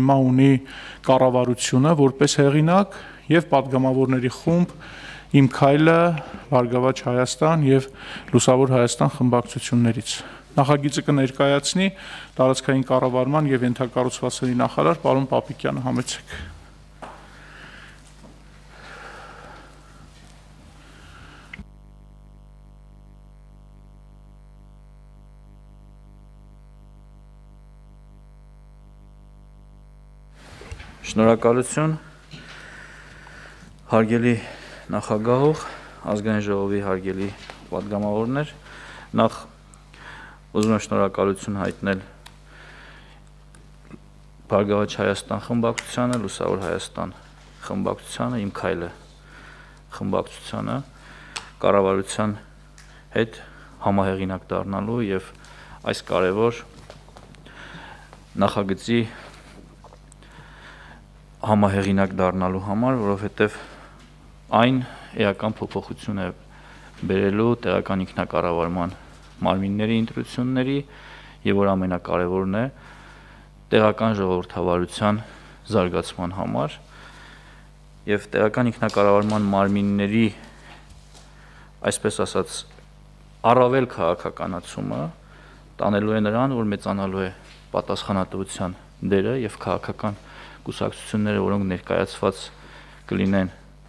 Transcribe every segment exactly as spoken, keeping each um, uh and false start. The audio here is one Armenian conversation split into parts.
հիմա ունի կառավարությունը որպես հեղինակ եւ падգամավորների խումբ Իմ քայլը, Բարգավաճ Հայաստան եւ Լուսավոր Հայաստան խմբակցություններից։ Նախագիծը կներկայացնի տարածքային կառավարման եւ ենթակառուցվածքների նախարար պարոն Պապիկյանը, համեցեք։ Շնորհակալություն, հարգելի նախագահող, ազգային ժողովի հարգելի պատգամավորներ, նախ ուզում եմ շնորհակալություն հայտնել Բարգավաճ Հայաստան խմբակցությանը, Լուսավոր Հայաստան խմբակցությանը, Իմ քայլը խմբակցությանը, կառավարության հետ համահեղինակ դառնալու եւ այս կարևոր նախագծի համահեղինակ դառնալու համար, որովհետև այն էական փոփոխություն է բերելու տեղական ինքնակառավարման մարմինների ընտրությունների եւ որ ամենակարևորն է տեղական ժողովրդավարության զարգացման համար եւ տեղական ինքնակառավարման մարմինների այսպես ասած առավել քաղաքականացումը տանելու է նրան, որ մեծանալու է պատասխանատվության դերը եւ քաղաքական կուսակցությունները, որոնք ներկայացված կլինեն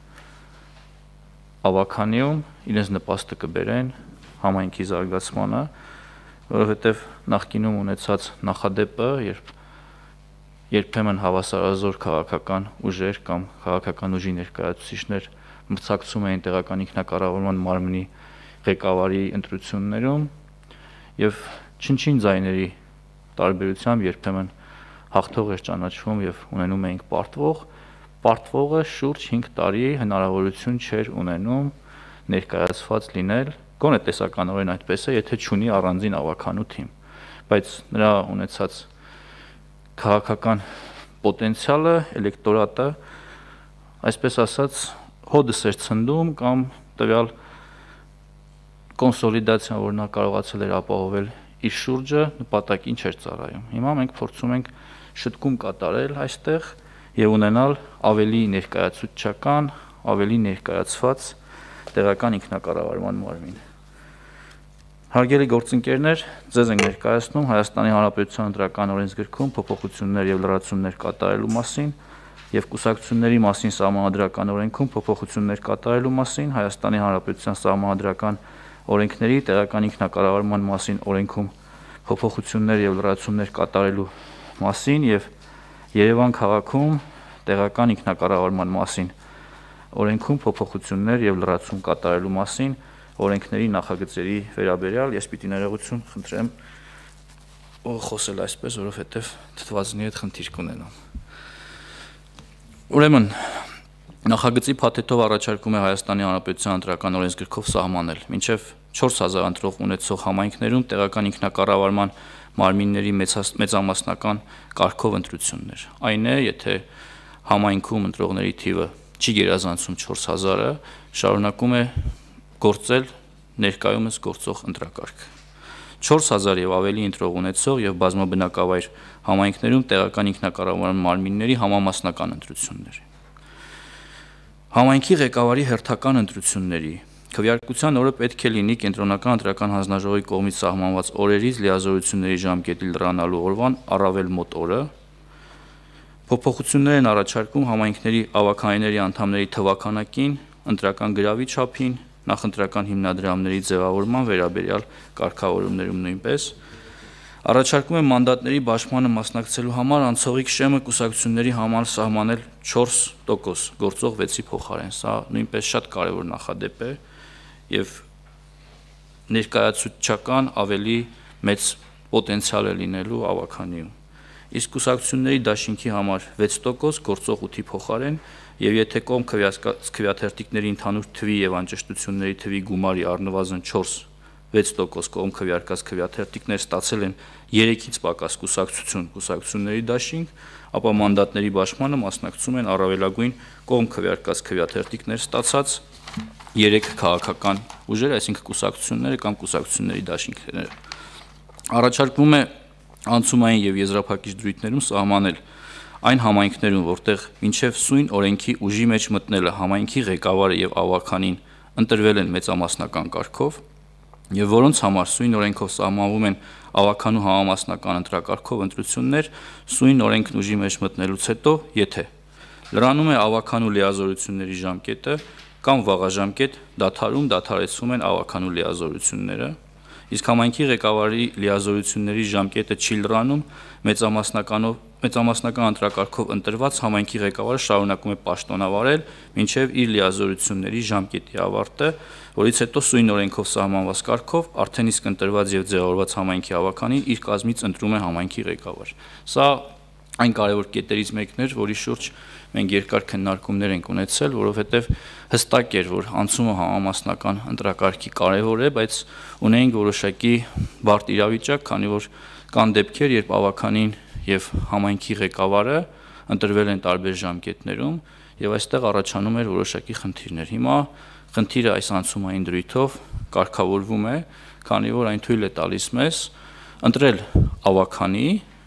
ավականիում, իրենց նպաստը կբերեն համայնքի զարգացմանը, որովհետև նախկինում ունեցած նախադեպը, երբ երբեմն հավասարազոր քաղաքական ուժեր կամ քաղաքական ուժի ներկայացուցիչներ մրցակցում էին տեղական ինքնակառավարման մարմնի ղեկավարի ընտրություններում եւ չնչին ձայների տարբերությամբ երբեմն հաղթող էր ճանաչվում եւ ունենում էինք պարտվող, պարտվողը շուրջ հինգ տարի հնարավորություն չէր ունենում ներկայացված լինել, գոնե տեսականորեն այդպես է, եթե չունի առանձին ավականու թիմ, բայց նրա ունեցած քաղաքական պոտենցիալը, էլեկտորատը, այսպես ասած, հոդս էր ցնդում կամ տվյալ կոնսոլիդացիան, որ նա կարողացել էր ապահովել իր շուրջը, նպատակին չէր ծառայում։ Հիմա մենք փորձում ենք շտկում կատարել այստեղ եւ ունենալ ավելի ներկայացուցչական, ավելի ներկայացված տեղական ինքնակառավարման մարմին։ Հարգելի գործընկերներ, ձեզ ենք ներկայացնում Հայաստանի Հանրապետության ընտրական օրենսգրքում փոփոխություններ եւ լրացումներ կատարելու մասին եւ կուսակցությունների մասին սահմանադրական օրենքում փոփոխություններ կատարելու մասին, Հայաստանի Հանրապետության սահմանադրական օրենքների տեղական ինքնակառավարման մասին օրենքում փոփոխություններ եւ լրացումներ կատարելու մասին եւ Երևան քաղաքում տեղական ինքնակառավարման մասին օրենքում փոփոխություններ եւ լրացում կատարելու մասին օրենքների նախագծերի վերաբերյալ ես պիտի ներողություն խնդրեմ խոսել այսպես, որովհետեւ թթվածնի հետ խնդիր կունենամ։ Ուրեմն նախագծի փաթեթով առաջարկում է Հայաստանի Հանրապետության ընտրական օրենսգրքով սահմանել մինչև չորս հազար ընտրող ունեցող համայնքներում տեղական ինքնակառավարման մարմինների մեծամասնական կարգով ընտրություններ։ Այն է, եթե համայնքում ընտրողների թիվը չի գերազանցում չորս հազարը, շարունակում է գործել ներկայումս գործող ընտրակարգ։ չորս հազար եւ ավելի ընտրող ունեցող եւ բազմաբնակավայր համայնքներում տեղական ինքնակառավարման մարմինների համամասնական ընտրություններ։ Համայնքի ղեկավարի հերթական ընտրությունների քվեարկության օրը պետք է լինի կենտրոնական ընտրական հանձնաժողովի կողմից սահմանված օրերից լիազորությունների ժամկետի լրանալու օրվան առավել մոտ օրը։ Փոփոխություններ են առաջարկում համայնքների ավականիների անդամների թվականակին, ընտրական գրավի չափին, նախընտրական հիմնադրամների ձևավորման վերաբերյալ կարգավորումներում նույնպես։ Առաջարկում է մանդատների բաշխմանը մասնակցելու համար անցողիկ շեմը կուսակցությունների համար սահմանել չորս տոկոս գործող վեցի փոխարեն։ Սա նույնպես շատ կարևոր նախադեպ է եւ ներկայացուցչական ավելի մեծ պոտենցիալ է լինելու ավականիում։ Իսկ կուսակցությունների դաշինքի համար վեց տոկոս գործող ութի փոխարեն եւ եթե կողմ քվեաթերթիկների ընդհանուր թվի եւ անճշտությունների թվի գումարի առնվազն չորս վեց տոկոս կողմ քվեարկած քվեաթերթիկներ ստացել են երեքից պակաս կուսակցություն կուսակցությունների դաշինք, ապա մանդատների բաշխմանը մասնակցում են առավելագույն կողմ քվեարկած քվեաթերթիկներ ստացած երեք քաղաքական ուժեր, այսինքն կուսակցությունները կամ կուսակցությունների դաշինքները։ Առաջարկվում է անցումային եւ եզրափակիչ դրույթներում սահմանել Այն համայնքներում, որտեղ մինչև սույն օրենքի ուժի մեջ մտնելը համայնքի ղեկավարը եւ ավականին ընտրվել են մեծամասնական կարգով եւ որոնց համար սույն օրենքով սահմանվում են ավականու համամասնական ընտրակարգով ընտրություններ, սույն օրենքն ուժի մեջ մտնելուց հետո, եթե լրանում է ավականու լիազորությունների ժամկետը կամ վաղաժամկետ դադարում դադարեցվում են ավականու լիազորությունները, իսկ համայնքի ղեկավարի լիազորությունների ժամկետը չի լրանում, մեծամասնականով մեծամասնական ընտրակարգով ընտրված համայնքի ղեկավարը շարունակում է պաշտոնավարել մինչև իր լիազորությունների ժամկետի ավարտը, որից հետո սույն օրենքով սահմանված կարգով արդեն իսկ ընտրված եւ ձևավորված համայնքի ավականին իր կազմից ընտրում է համայնքի ղեկավար։ Սա այն կարևոր կետերից մեկն էր, որի շուրջ մենք երկար քննարկումներ ենք ունեցել, որովհետև հստակ էր, որ անցումը համամասնական ընտրակարգի կարևոր է, բայց ունեինք որոշակի բարդ իրավիճակ, քանի որ կան դեպքեր, երբ ավականին եւ համայնքի ղեկավարը ընտրվել են տարբեր ժամկետներում եւ այստեղ առաջանում էր որոշակի խնդիրներ։ Հիմա խնդիրը այս անցումային դրույթով կարգավորվում է, քանի որ այն թույլ է տալիս մեզ ընտրել ավականի,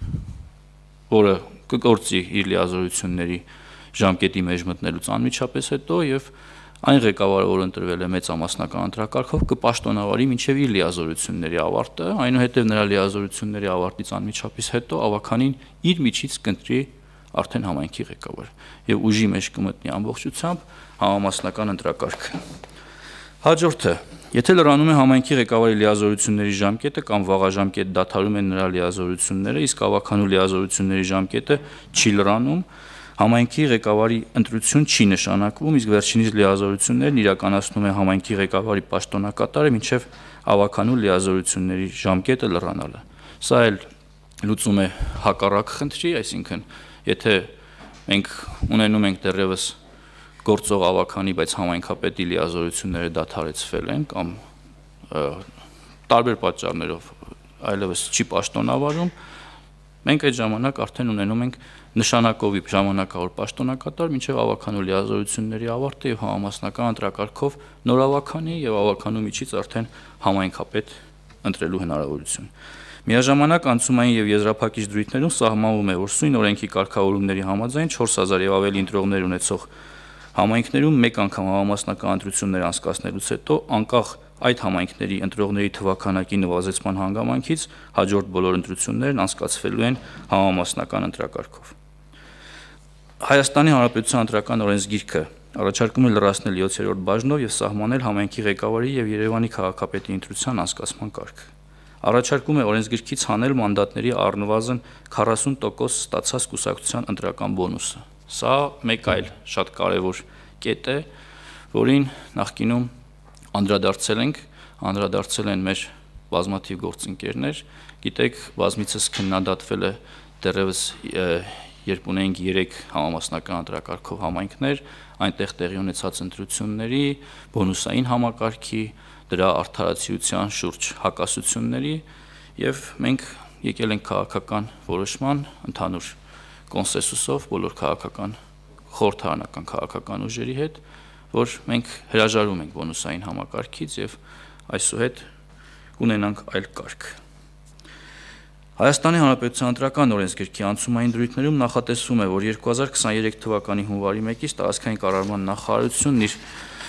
որը կգործի իր լիազորությունների ժամկետի մեջ մտնելուց անմիջապես հետո եւ այն ղեկավարը, որ ընտրվել է մեծամասնական ընտրակարգով, կպաշտոնավարի մինչև իր լիազորությունների ավարտը, այնուհետև նրա լիազորությունների ավարտից անմիջապես հետո ավականին իր միջից կընտրի արդեն համայնքի ղեկավար եւ ուժի մեջ կմտնի ամբողջությամբ համամասնական ընտրակարգը։ Հաջորդը, եթե լրանում է համայնքի ղեկավարի լիազորությունների ժամկետը կամ վաղաժամկետ դադարում են նրա լիազորությունները, իսկ ավականու լիազորությունների ժամկետը չի լրանում, համայնքի ղեկավարի ընտրություն չի նշանակվում, իսկ վերջինիս լիազորություններն իրականացնում է համայնքի ղեկավարի պաշտոնակատարը մինչև ավականու լիազորությունների ժամկետը լրանալը։ Սա էլ լուծում է հակառակ խնդրի, այսինքն, եթե մենք ունենում ենք դեռևս գործող ավականի, բայց համայնքապետի լիազորությունները դադարեցվել են կամ տարբեր պատճառներով այլևս չի պաշտոնավարում, մենք այդ ժամանակ արդեն ունենում ենք նշանակովի ժամանակավոր պաշտոնակատար մինչև ավականու լիազորությունների ավարտը եւ համամասնական ընտրակարգով նոր ավականի եւ ավականու միջից արդեն համայնքապետ ընտրելու հնարավորություն։ Միաժամանակ անցումային եւ եզրափակիչ դրույթներում սահմանվում է, որ սույն օրենքի կարգավորումների համաձայն չորս հազար եւ ավելի ընտրողներ ունեցող համայնքներում մեկ անգամ համամասնական ընտրություններ անցկացնելուց հետո անկախ այդ համայնքների ընտրողների թվաքանակի նվազեցման հանգամանքից հաջորդ բոլոր ընտրություններն անցկացվելու են համամասնական ընտրակարգով։ Հայաստանի Հանրապետության ընտրական օրենսգիրքը առաջարկում է լրացնել յոթերորդ բաժնով եւ սահմանել համայնքի ղեկավարի եւ Երևանի քաղաքապետի ընտրության անցկացման կարգը։ Առաջարկում է օրենսգիրքից հանել մանդատների առնվազն քառասուն տոկոս ստացած կուսակցության ընտրական բոնուսը։ Սա մեկ այլ շատ կարևոր կետ է, որին նախկինում անդրադարձել ենք, անդրադարձել են մեր բազմաթիվ գործընկերներ, գիտեք, բազմիցս քննադատվել է դեռևս երբ ունենք երեք համամասնական ընտրակարգով համայնքներ, այնտեղ տեղի ունեցած ընտրությունների, բոնուսային համակարգի, դրա արդարացիության շուրջ հակասությունների եւ մենք եկել ենք քաղաքական որոշման ընդհանուր կոնսենսուսով բոլոր քաղաքական խորհրդարանական քաղաքական ուժերի հետ, որ մենք հրաժարվում ենք բոնուսային համակարգից եւ այսուհետ կունենանք այլ կարգ։ Հայաստանի Հանրապետության ընտրական օրենսգիրքի անցումային դրույթներում նախատեսվում է, որ երկու հազար քսաներեք թվականի հունվարի մեկից տարածքային կառավարման նախարարությունն իր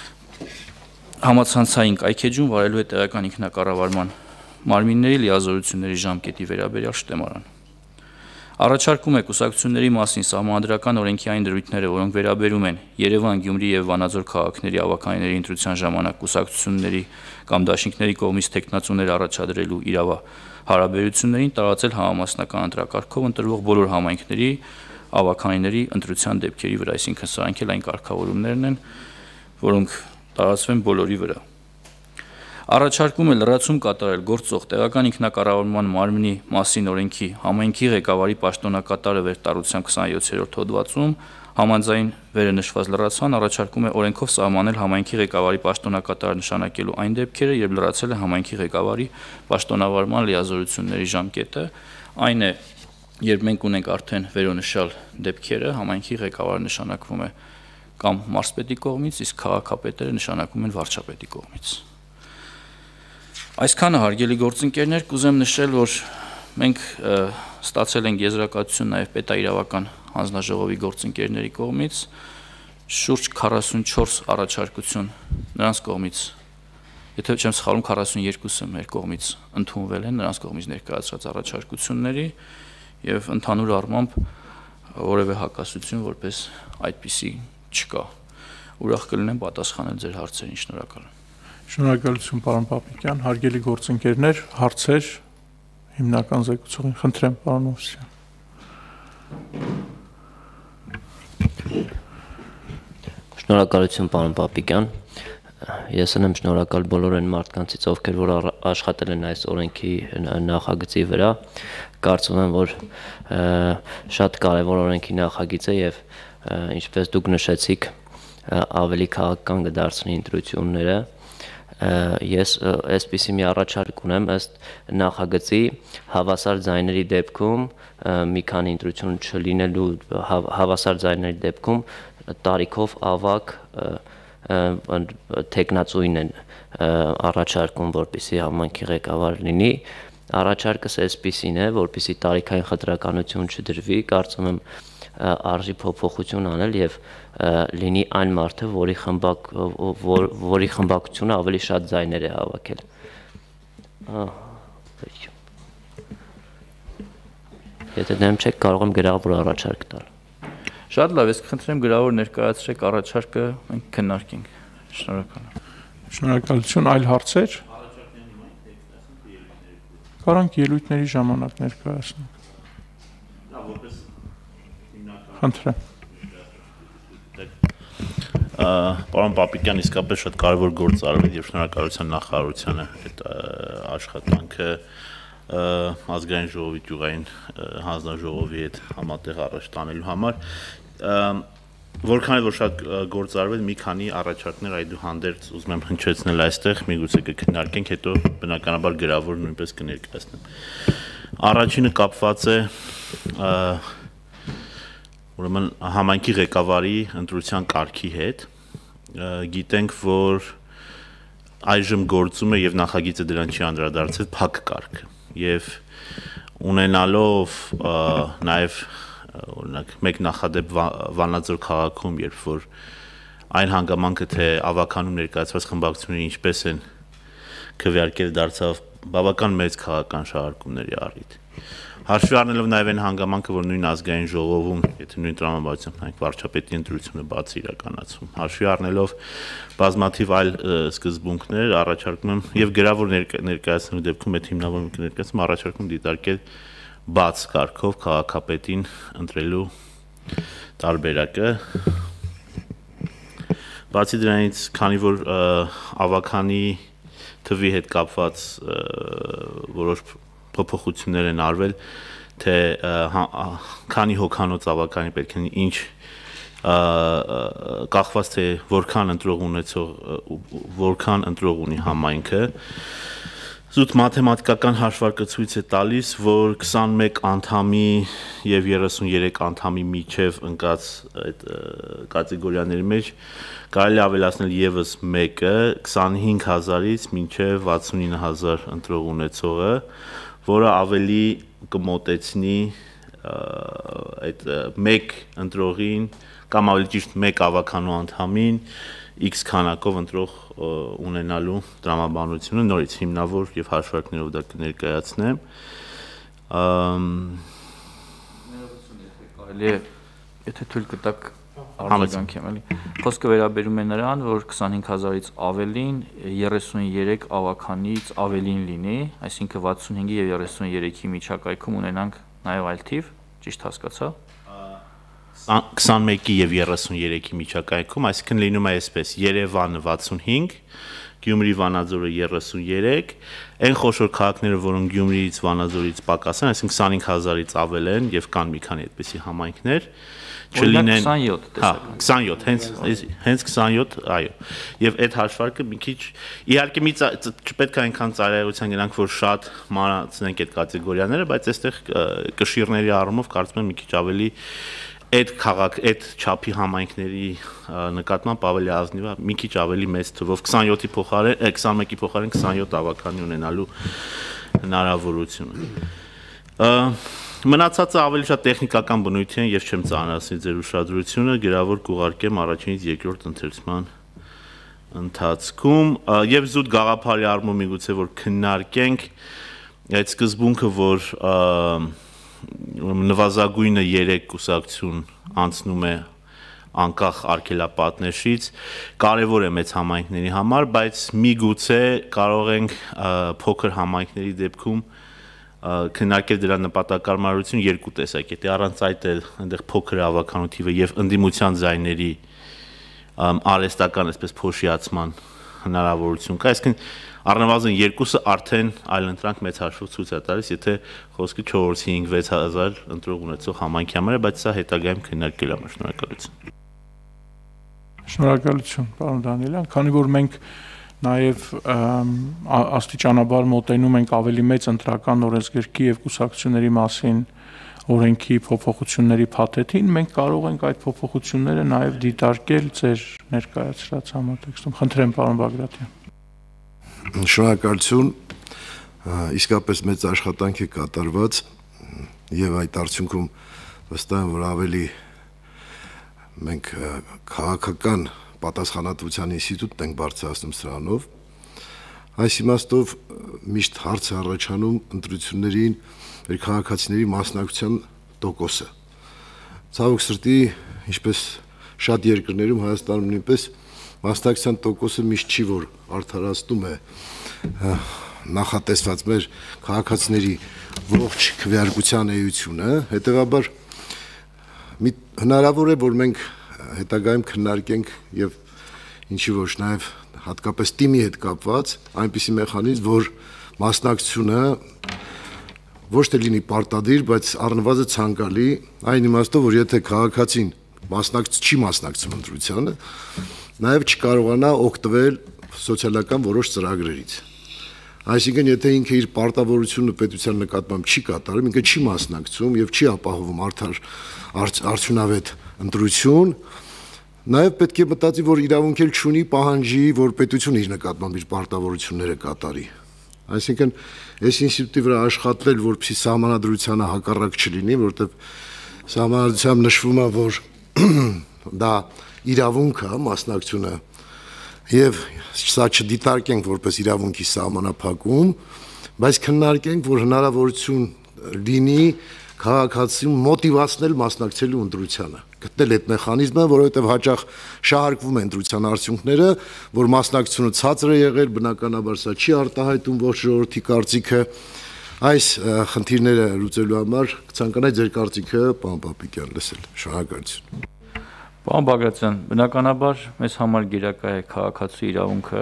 համացանցային կայքեջում վարելու է տեղական ինքնակառավարման մարմինների լիազորությունների ժամկետի վերաբերյալ շտեմարան։ Առաջարկում է կուսակցությունների մասին սահմանադրական օրենքի այն դրույթները, որոնք վերաբերում են Երևան, Գյումրի եւ Վանաձոր քաղաքների ավականիների ընտրության ժամանակ կուսակցությունների կամ դաշինքների կողմից թեկնածուներ առաջադրելու իրավա հարաբերություններին տարածել համամասնական ընտրակարգով ընտրվող բոլոր համայնքների ավականիների ընտրության դեպքերի վրա, այսինքն սրանք էլ այն կարգավորումներն են, որոնք տարածվեն բոլորի վրա։ Առաջարկում է լրացում կատարել գործող տեղական ինքնակառավարման մարմնի մասին օրենքի համայնքի ղեկավարի պաշտոնակատարը վերտարությամբ քսաներորդ հոդվածում համաձայն վերը նշված լրացման առաջարկում է օրենքով սահմանել համայնքի ղեկավարի պաշտոնակատարը նշանակելու այն դեպքերը, երբ լրացել է համայնքի ղեկավարի պաշտոնավարման լիազորությունների ժամկետը, այն է, երբ մենք ունենք արդեն վերոնշյալ դեպքերը, համայնքի ղեկավարը նշանակվում է կամ մարզպետի կողմից, իսկ քաղաքապետերը նշանակվում են վարչապետի կողմից։ Այսքանը հարգելի գործընկերներ, կուզեմ նշել, որ մենք ստացել ենք եզրակացություն նաև պետաիրավական հանձնաժողովի գործընկերների կողմից շուրջ քառասունչորս առաջարկություն նրանց կողմից, եթե չեմ սխալվում, քառասունյոթը մեր կողմից ընդունվել են նրանց կողմից ներկայացրած առաջարկությունների եւ ընդհանուր առմամբ որևէ հակասություն որպես այդպիսի չկա։ Ուրախ կլինեմ պատասխանել ձեր հարցերին, շնորհակալ եմ։ Շնորհակալություն, պարոն Պապիկյան, հարգելի գործընկերներ, հարցեր հիմնական զեկուցողին, խնդրեմ, պարոն Մովսյան։ Շնորհակալություն, պարոն Պապիկյան։ Ես եմ շնորհակալ բոլոր այն մարդկանցից, ովքեր որ աշխատել են այս օրենքի նախագծի վրա։ Կարծում եմ, որ շատ կարևոր օրենքի նախագիծ է եւ ինչպես դուք նշեցիք, ավելի քաղաքական կդարձնի ընտրությունները։ Ես այսպիսի մի առաջարկ ունեմ, ըստ նախագծի հավասար ձայների դեպքում մի քանի ընտրություն չլինելու հավասար ձայների դեպքում տարիքով ավագ թեկնածուին են առաջարկում, որպեսզի համայնքի ղեկավար լինի։ Առաջարկս այսպիսին է, որպեսզի տարիքային խտրականություն չդրվի, կարծում եմ արժի փոփոխություն անել եւ լինի այն մարդը, որի խմբակ որի խմբակցությունը ավելի շատ ձայներ է հավաքել։ Եթե դեմ չեք, կարող եմ գրավոր առաջարկ տալ։ Շատ լավ, ես կխնդրեմ գրավոր ներկայացրեք առաջարկը, մենք քննարկենք։ Շնորհակալ եմ։ Շնորհակալություն, այլ հարցեր։ Կարանք ելույթների ժամանակ ներկայացնենք։ Խնդրեմ։ Պարոն Պապիկյան, իսկապես շատ կարևոր գործ արվել եւ շնորհակալության նախարարությանը այդ աշխատանքը ազգային ժողովի ճյուղային հանձնաժողովի հետ համատեղ առաջ տանելու համար, որքան էլ որ շատ գործ արվել, մի քանի առաջարկներ այդուհանդերձ ուզում եմ հնչեցնել այստեղ, միգուցե կքննարկենք, հետո բնականաբար գրավոր նույնպես կներկայացնեմ։ Առաջինը կապված է ուրեմն համայնքի ղեկավարի ընտրության կարգի հետ։ Գիտենք, որ այժմ գործում է եւ նախագիծը դրան չի անդրադարձել փակ կարգը եւ ունենալով նաեւ օրինակ մեկ նախադեպ Վանաձոր քաղաքում, երբ որ այն հանգամանքը թե ավականում ներկայացված խմբակցությունները ինչպես են քվեարկել, դարձավ բավական մեծ քաղաքական շահարկումների առիթ։ Հաշվի առնելով նաև այն հանգամանքը, որ նույն ազգային ժողովում, եթե նույն տրամաբանությամբ նայենք վարչապետի ընտրությունը բաց իրականացվում, հաշվի առնելով բազմաթիվ այլ սկզբունքներ, առաջարկում եմ եւ գրավոր ներկայացնելու դեպքում այդ հիմնավորում կներկայացում առաջարկում դիտարկել բաց կարգով քաղաքապետին ընտրելու տարբերակը։ Բացի դրանից, քանի որ ավականի թվի հետ կապված որոշ փոփոխություններ են արվել, թե քանի հոգանոց ավականի պետք է ինչ կախված թե որքան ընտրող ունեցող որքան ընտրող ունի համայնքը, զուտ մաթեմատիկական հաշվարկը ցույց է տալիս, որ քսանմեկ անդամի եւ երեսունյոթ անդամի միջև ընկած այդ կատեգորիաների մեջ կարելի ավելացնել եւս մեկը քսանհինգ հազարից մինչեւ վաթսունինը հազար ընտրող ունեցողը, որը ավելի կմոտեցնի այդ մեկ ընտրողին կամ ավելի ճիշտ մեկ ավականու անդամին X քանակով ընտրող ունենալու տրամաբանությունը նորից հիմնավոր եւ հաշվարկներով դա կներկայացնեմ։ Կարելի է, եթե թույլ կտակ արձագանքեմ, էլի։ Խոսքը վերաբերում է նրան, որ քսանհինգ հազարից ավելին երեսունյոթ ավականից ավելին լինի, այսինքն վաթսունհինգի եւ երեսունյոթի միջակայքում ունենանք նաեւ այլ թիվ, ճիշտ հասկացա։ քսանմեկի եւ երեսունյոթի միջակայքում, այսինքն լինում է այսպես. Երևանը վաթսունհինգ, Գյումրի, Վանաձորը երեսունյոթ, այն խոշոր քաղաքները, որոնք Գյումրիից, Վանաձորից պակաս են, այսինքն քսանհինգ հազարից ավել են եւ կան մի քանի այդպիսի համայնքներ, չլինեն քսանյոթ տեսական։ քսանյոթ, հենց հենց քսանյոթ, այո։ Եվ այդ հաշվարկը մի քիչ իհարկե մի չպետք է այնքան ծայրահեղության գնանք, որ շատ մանրացնենք այդ կատեգորիաները, բայց այստեղ կշիռների առումով կարծում եմ մի քիչ ավելի այդ քաղաք, այդ չափի համայնքների նկատմամբ ավելի ազնիվ, մի քիչ ավելի մեծ թվով քսանյոթի փոխարեն, քսանմեկի փոխարեն քսանյոթ ավականի ունենալու հնարավորությունը։ Մնացածը ավելի շատ տեխնիկական բնույթի են, ես չեմ ծանրացնի ձեր ուշադրությունը, գրավոր կուղարկեմ առաջինից երկրորդ ընթերցման ընթացքում եւ զուտ գաղափարի առումով միգուցե որ քննարկենք այդ սկզբունքը, որ նվազագույնը երեք կուսակցություն անցնում է անկախ արգելապատնեշից, կարևոր է մեծ համայնքների համար, բայց միգուցե կարող ենք փոքր համայնքների դեպքում քննարկել դրա նպատակարարություն երկու տեսակետի, առանց այդ էլ այնտեղ փոքր ավականու թիվը եւ ընդդիմության ձայների արհեստական այսպես փոշիացման հնարավորություն կա, այսինքն առնվազն երկուսը արդեն այլընտրանք մեծ հաշվով ցույց է տալիս, եթե խոսքը չորս հինգ վեց հազար ընտրող ունեցող համայնքի համար է, բայց սա հետագայում քննարկել է, շնորհակալություն։ Շնորհակալություն, պարոն Դանիելյան, քանի որ մենք նաև աստիճանաբար մոտենում ենք ավելի մեծ ընտրական օրենսգրքի եւ կուսակցությունների մասին օրենքի փոփոխությունների փաթեթին, մենք կարող ենք այդ փոփոխությունները նաև դիտարկել ձեր ներկայացրած համատեքստում։ Խնդրեմ, պարոն Բագրատյան։ Շնորհակալություն, իսկապես մեծ աշխատանք է կատարված եւ այդ արդյունքում վստահ եմ, որ ավելի մենք քաղաքական պատասխանատվության ինստիտուտն ենք բարձրացնում սրանով, այս իմաստով միշտ հարց է առաջանում ընտրություններին մեր քաղաքացիների մասնակցության տոկոսը։ Ցավոք սրտի, ինչպես շատ երկրներում, Հայաստանում նույնպես մասնակցության տոկոսը միշտ չի, որ արդարացնում է նախատեսված մեր քաղաքացիների ողջ քվեարկության էությունը, հետևաբար հնարավոր է, որ մենք հետագայում քննարկենք եւ ինչի ոչ նաեւ հատկապես թիմի հետ կապված այնպիսի մեխանիզմ, որ մասնակցությունը ոչ թե լինի պարտադիր, բայց առնվազն ցանկալի, այն իմաստով, որ եթե քաղաքացին մասնակց չի մասնակցում ընտրությանը, նաեւ չկարողանա օգտվել սոցիալական որոշ ծրագրերից։ Այսինքն, եթե ինքը իր պարտավորությունը պետության նկատմամբ չի կատարում, ինքը չի մասնակցում եւ չի ապահովում արդար արդյունավետ ընտրություն, նաեւ պետք է մտածի, որ իրավունք էլ չունի պահանջի, որ պետությունը իր նկատմամբ իր պարտավորությունները կատարի։ Այսինքն, այս ինստիտուտի վրա աշխատել, որպեսզի սահմանադրությանը հակառակ չլինի, որովհետեւ սահմանադրությամբ նշվում է, որ դա իրավունք է մասնակցությունը եւ սա չդիտարկենք որպես իրավունքի սահմանափակում, բայց քննարկենք, որ հնարավորություն լինի քաղաքացին մոտիվացնել մասնակցելու ընտրությանը, գտնել այդ մեխանիզմը, որովհետեւ հաճախ շահարկվում են ընտրության արդյունքները, որ մասնակցությունը ցածր է եղել, բնականաբար սա չի արտահայտում ոչ ժողովրդի կարծիքը, այս խնդիրները լուծելու համար կցանկանայի ձեր կարծիքը, պարոն Պապիկյան, լսել։ Շնորհակալություն։ Պարոն Բագրատյան, բնականաբար մեզ համար գերակա է քաղաքացու իրավունքը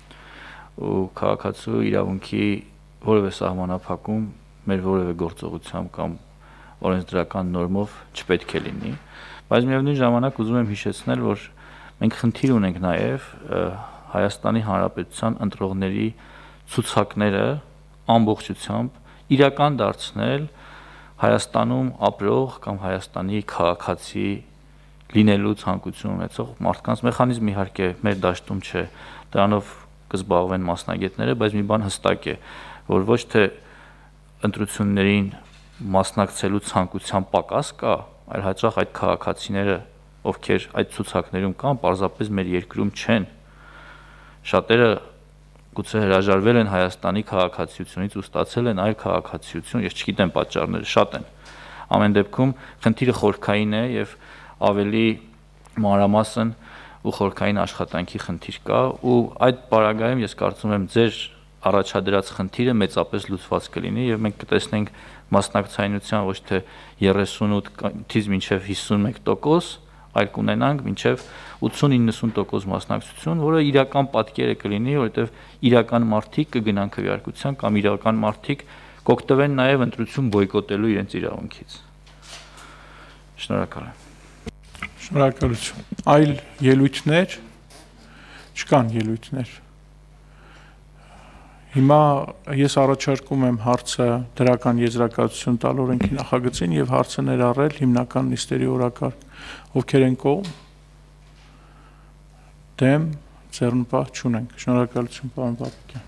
ու քաղաքացու իրավունքի որևէ սահմանափակում մեր որևէ գործողությամբ կամ օրենսդրական նորմով չպետք է լինի, բայց միևնույն ժամանակ ուզում եմ հիշեցնել, որ մենք խնդիր ունենք նաև Հայաստանի Հանրապետության ընտրողների ցուցակները ամբողջությամբ իրական դարձնել Հայաստանում ապրող կամ Հայաստանի քաղաքացի լինելու ցանկություն ունեցող մարդկանց մեխանիզմ իհարկե մեր դաշտում չէ, դրանով կզբաղվեն մասնագետները, բայց մի բան հստակ է, որ ոչ թե ընտրություններին մասնակցելու ցանկության պակաս կա, այլ հաճախ այդ քաղաքացիները, ովքեր այդ ցուցակներում կան, պարզապես մեր երկրում չեն։ Շատերը գուցե հրաժարվել են Հայաստանի քաղաքացիությունից ու ստացել են այլ քաղաքացիություն, ես չգիտեմ պատճառները, շատ են։ Ամեն դեպքում խնդիրը խորքային է եւ ավելի մանրամասն ու խորքային աշխատանքի խնդիր կա ու այդ պարագայում ես կարծում եմ ձեր առաջադրած խնդիրը մեծապես լուծված կլինի եւ մենք կտեսնենք մասնակցայնության ոչ թե երեսունութից մինչև հիսունմեկ տոկոս, այլ կունենանք մինչև ութսուն-իննսուն տոկոս մասնակցություն, որը իրական պատկերը կլինի, որովհետեւ իրական մարդիկ կգնան քվեարկության կամ իրական մարդիկ կօգտվեն նաեւ ընտրություն բոյկոտելու իրենց իրավունքից։ Շնորհակալ եմ։ Շնորհակալություն։ Այլ ելույթներ չկան ելույթներ։ Հիմա ես առաջարկում եմ հարցը դրական եզրակացություն տալ օրենքի նախագծին եւ հարցը ներառել հիմնական նիստերի օրակարգ։ Ովքեր են կողմ։ Դեմ ձեռնպահ չունենք։ Շնորհակալություն, պարոն Պապիկյան։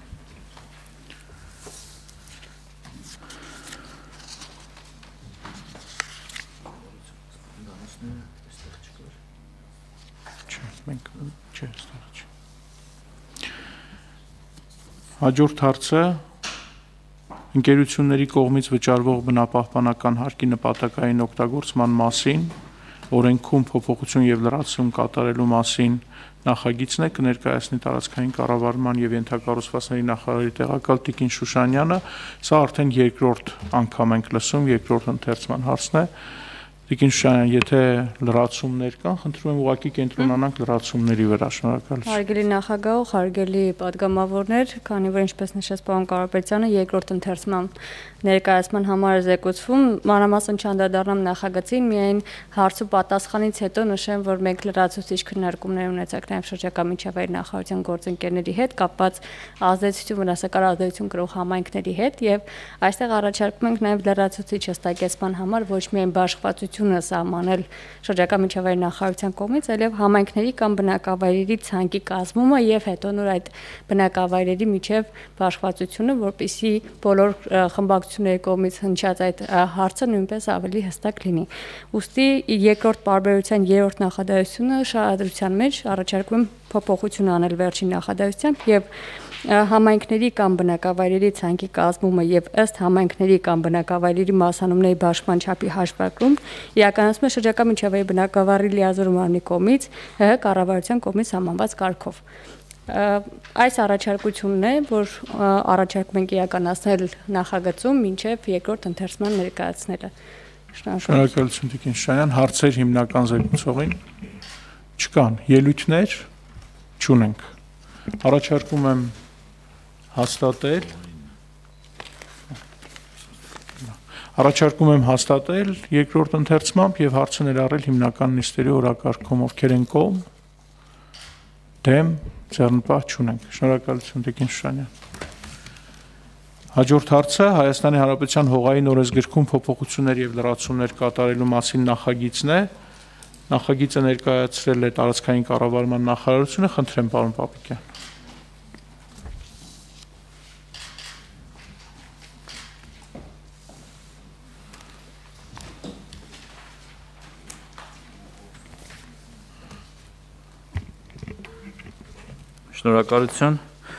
մենք չէ, ստարիչ։ Հաջորդ հարցը ընկերությունների կողմից վճարվող բնապահպանական հարկի նպատակային օգտագործման մասին օրենքում փոփոխություն եւ լրացում կատարելու մասին նախագիծն է կներկայացնի տարածքային կառավարման եւ ենթակառուցվածքների նախարարի տեղակալ Տիկին Շուշանյանը, սա արդեն երկրորդ անգամ ենք լսում, երկրորդ ընթերցման հարցն է։ Տիկին Շուշանյան, եթե լրացումներ կան, խնդրում եմ ուղղակի կենտրոնանանք լրացումների վրա, շնորհակալություն։ Հարգելի նախագահ, հարգելի պատգամավորներ, քանի որ ինչպես նշեց պարոն Կարապետյանը, երկրորդ ընթերցման ներկայացման համար զեկուցվում, մանրամասն չանդրադառնամ նախագծին, միայն հարց ու պատասխանից հետո նշեմ, որ մենք լրացուցիչ քննարկումներ ունեցանք նաև շրջակա միջավայր նախարարության գործընկերների հետ կապված ազդեցություն վնասակար ազդեցություն կրող համայնքների հետ եւ այստեղ առաջարկում ենք նաև լրացուցիչ հստակեցման համար ոչ միայն բաշխվածությունը սահմանել շրջակա միջավայր նախարարության կողմից, այլև համայնքների կամ բնակավայրերի ցանկի կազմումը եւ հետո նոր այդ բնակավայրերի միջև բաշխվածությունը, որպեսզի բոլոր խմբակցությունների կողմից հնչած այդ հարցը նույնպես ավելի հստակ լինի։ Ուստի երկրորդ պարբերության երրորդ նախադասությունը շահադրության մեջ առաջարկում փոփոխություն անել վերջին նախադասությամբ եւ համայնքների կամ բնակավայրերի ցանկի կազմումը եւ ըստ համայնքների կամ բնակավայրերի մասանումների բաշխման չափի հաշվարկում իրականացում է շրջակա միջավայրի բնակավայրի լիազորում արանի կողմից ՀՀ կառավարության կողմից սահմանված կարգով։ Այս առաջարկությունն է, որ առաջարկում ենք իրականացնել նախագծում մինչև երկրորդ ընթերցման ներկայացնելը։ Շնորհակալություն Տիկին Շուշանյան, հարցեր հիմնական զեկուցողին չկան, ելույթներ չունենք։ Առաջարկում եմ հաստատել Առաջարկում եմ հաստատել երկրորդ ընթերցմամբ եւ հարցը ներառել հիմնական նիստերի օրակարգում, ովքեր են կողմ, դեմ, ձեռնպահ չունենք։ Շնորհակալություն Տիկին Շուշանյան։ Հաջորդ հարցը Հայաստանի Հանրապետության հողային օրենսգրքում փոփոխություններ եւ լրացումներ կատարելու մասին նախագիծն է։ Նախագիծը ներկայացրել է տարածքային կառավարման նախարարությունը, խնդրեմ պարոն Պապիկյան։ Շնորհակալություն,